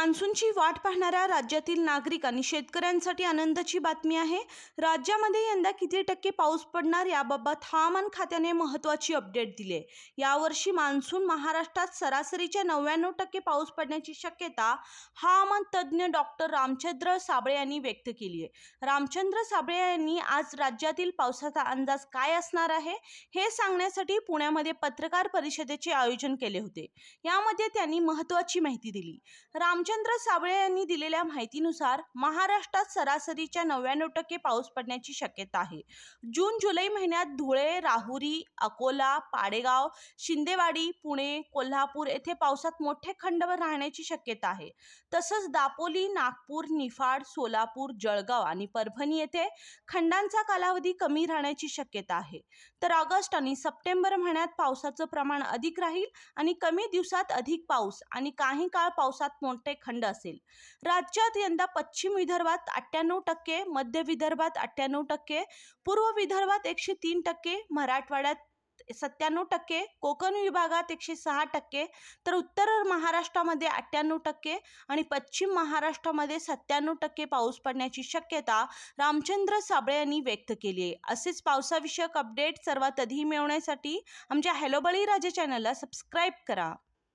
मान्सूनची वाट पाहणाऱ्या राज्यातील नागरिक आणि शेतकऱ्यांसाठी आनंदाची बातमी आहे। राज्यामध्ये यंदा किती टक्के पाऊस पडणार याबाबत हवामान खात्याने महत्त्वाची अपडेट दिली आहे। यावर्षी मान्सून महाराष्ट्रात सरासरीच्या 99% पाऊस पडण्याची शक्यता हवामान तज्ज्ञ डॉक्टर रामचंद्र साबळे यांनी व्यक्त केली आहे। रामचंद्र साबळे यांनी आज राज्यातील पावसाचा अंदाज काय असणार आहे हे सांगण्यासाठी पुण्यामध्ये पत्रकार परिषदेचे आयोजन केले होते। यामध्ये त्यांनी महत्त्वाची माहिती दिली। रामचंद्र साबळे यांनी दिलेल्या माहितीनुसार महाराष्ट्रात सरासरीच्या 99% पाऊस पडण्याची शक्यता आहे। जून-जुलै महिन्यात धुळे, राहुरी, अकोला, पाडेगाव, शिंदेवाडी, पुणे, कोल्हापूर येथे पावसात मोठे खंड राहण्याची शक्यता आहे। तसंच दापोली, नागपूर, निफाड, सोलापूर, जळगाव आणि परभणी येथे खंडांचा कालावधी कमी राहण्याची शक्यता आहे। तर ऑगस्ट आणि सप्टेंबर महिन्यात पावसाचं प्रमाण अधिक राहील आणि कमी दिवसात अधिक पाऊस आणि काही काळ पावसात मोठे खंड असेल। राज्यात यंदा पश्चिम विदर्भात 98%, मध्य विदर्भात 98%, पूर्व विदर्भात 103%, मराठवाड्यात 97%, कोकण विभागात 106%, तर उत्तर महाराष्ट्रामध्ये 98% आणि पश्चिम महाराष्ट्रामध्ये 97% पाऊस पडण्याची शक्यता रामचंद्र साबळे यांनी व्यक्त केली आहे। असेच पावसाविषयक अपडेट सर्वात आधी मिळवण्यासाठी आमच्या हॅलो बळीराजा चॅनलला सबस्क्राईब करा।